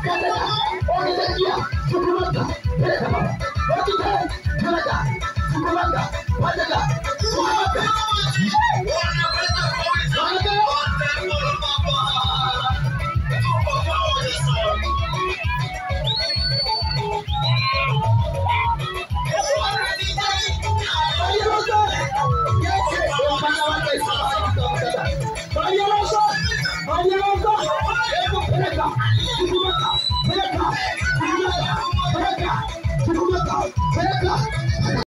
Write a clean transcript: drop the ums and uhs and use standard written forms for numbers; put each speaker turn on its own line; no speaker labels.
Kataka. Ongezea. Sukumanga. Peleka baba. Wakita. Peleka. Sukumanga. Wataka.